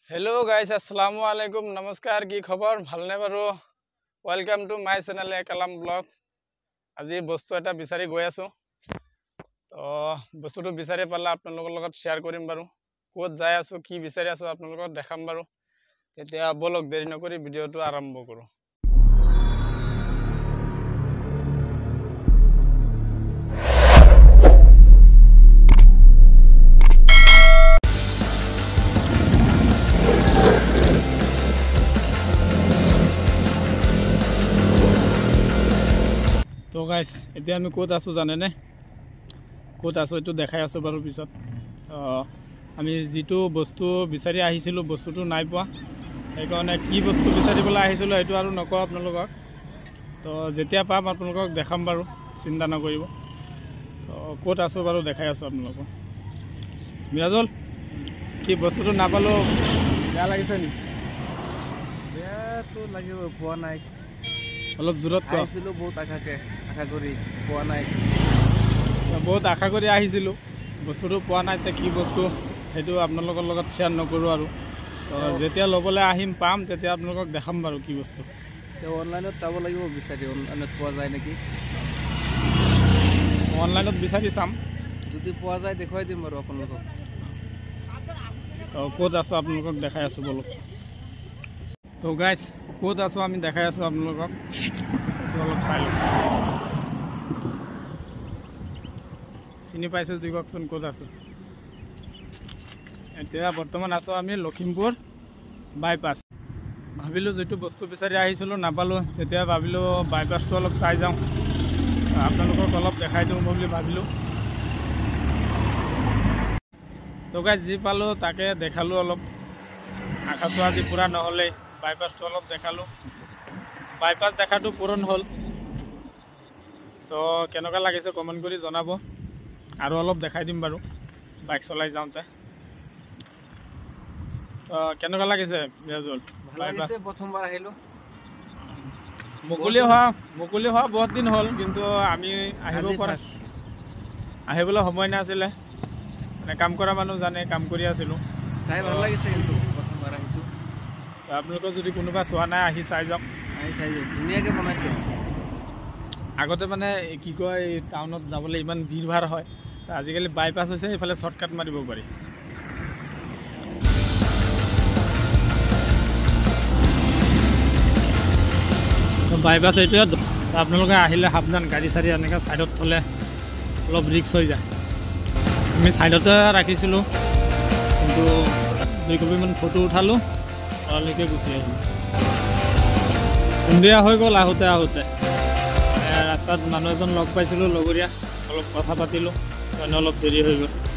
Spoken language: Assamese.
हेलो गाइस अस्सलामु अलैकुम नमस्कार की खबर ভালনে বাৰু वेलकम टू माय चैनल कलम ब्लॉग्स আজি বস্তু এটা বিচাৰি গৈ আছো তো বস্তুটো বিচাৰি পালে আপোনালোকৰ লগত শেয়াৰ কৰিম বাৰু ক'ত যাই আছো কি বিচাৰি আছো আপোনালোকক দেখাম বাৰু তেতিয়া বলক দেৰি নকৰি ভিডিওটো আৰম্ভ কৰো तो गाइस এতিয়া আমি কোত আছো জানে নে কোত আছো এটো দেখাই আছো বাৰু পিছত আমি যেটো বস্তু বিচাৰি আহিছিলো বস্তুটো নাই পোৱা এই কাৰণে কি বস্তু বিচাৰিবলৈ আহিছিলো এটো আৰু নকও আপোনালোকক তো যেতিয়া পাম আপোনালোকক দেখাম বাৰু চিন্তা নকৰিব তো কোত আছো বাৰু দেখাই আছো আপোনালোকক মিৰাজল কি বস্তুটো নাপালো বেয়া লাগিছে নি বেয়াটো লাগিব পোৱা নাই অলপ জোৰত আহিছিলো বহুত আশা কৰি পোৱা নাই বহুত আশা কৰি আহিছিলো বস্তুটো পোৱা নাই তে কি বস্তু হেতু আপোনালোকৰ লগত শেয়াৰ নকৰো আৰু যেতিয়া লবলৈ আহিম পাম তেতিয়া আপোনালোকক দেখাম বাৰু কি বস্তু তে অনলাইনত চাব লাগিব বিচাৰি অনলাইনত পোৱা যায় নেকি অনলাইনত বিচাৰি চাম যদি পোৱা যায় দেখাই দিম বাৰু আপোনালোকক ক'ত আছো আপোনালোকক দেখাই আছো বলক তো গাইস ক'ত আছো আমি দেখাই আছো আপোনালোকক অলপ চাই লওক চিনি পাইছে দিবকচোন ক'ত আছো এতিয়া বৰ্তমান আছো আমি লখিমপুৰ বাইপাস ভাবিলো যেটো বস্তু বিচাৰি আহিছিলো নাপালো তেতিয়া ভাবিলো বাইপাসটো অলপ চাই যাওঁ আপোনালোকক অলপ দেখাই দিওঁ বুলি ভাবিলো তো গাইস যি পালো তাকে দেখালো অলপ আশাটো আজি পুৰা নহলে বাইপাসটো অলপ দেখালো বাইপাস দেখাটো পূৰণ হল তো কেনেকুৱা লাগিছে কমেন্ট কৰি জনাব আৰু অলপ দেখাই দিম বাৰু বাইক চলাই যাওঁতে তো কেনেকুৱা লাগিছে মিৰাজল ভাল লাগিছে প্ৰথমবাৰ আহিলো মুকলি হোৱা বহুত দিন হল কিন্তু আমি আহিবলৈ সময় নাছিলে মানে কাম কৰা মানুহ জানে কাম কৰি আছিলো চাই ভাল লাগিছে কিন্তু প্ৰথমবাৰ আহিছো আপোনালোকৰ যদি কোনোবা চোৱা নাই আহি চাই যাওক ধুনীয়াকৈ বনাইছে আগতে মানে কি কয় টাউনত যাবলৈ ইমান ভিৰ ভাৰ হয় তো আজিকালি বাইপাস হৈছে এইফালে শৰ্টকাট মাৰিব পাৰি বাইপাস এইটোৱে আপোনালোকে আহিলে সাৱধান গাড়ী চাৰি এনেকৈ ছাইডত থ'লে অলপ ৰিস্ক হৈ যায় আমি ছাইডতে ৰাখিছিলোঁ কিন্তু 2 কপিমান ফটো উঠালোঁ তালৈকে গুচি আহিলোঁ সন্ধিয়া হৈ গ'ল আহোঁতে ৰাস্তাত মানুহ এজন লগ পাইছিলোঁ লগৰীয়া অলপ কথা পাতিলোঁ কাৰণে অলপ দেৰি হৈ গ'ল